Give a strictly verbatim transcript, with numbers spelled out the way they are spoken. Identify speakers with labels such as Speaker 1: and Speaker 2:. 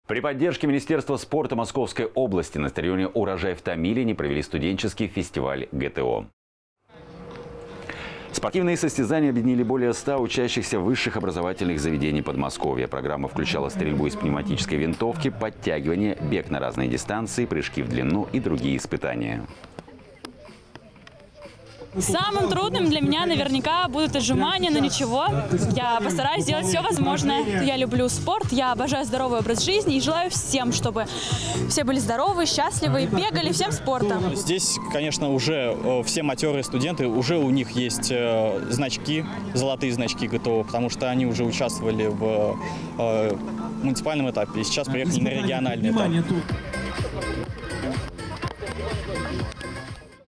Speaker 1: При поддержке Министерства спорта Московской области на стадионе «Урожай» в Томилине провели студенческий фестиваль ГТО. Спортивные состязания объединили более ста учащихся высших образовательных заведений Подмосковья. Программа включала стрельбу из пневматической винтовки, подтягивание, бег на разные дистанции, прыжки в длину и другие испытания.
Speaker 2: Самым трудным для меня наверняка будут отжимания, но ничего. Я постараюсь сделать все возможное. Я люблю спорт, я обожаю здоровый образ жизни и желаю всем, чтобы все были здоровы, счастливы и бегали всем спортом.
Speaker 3: Здесь, конечно, уже все матерые студенты, уже у них есть значки, золотые значки ГТО, потому что они уже участвовали в муниципальном этапе и сейчас приехали на региональный этап.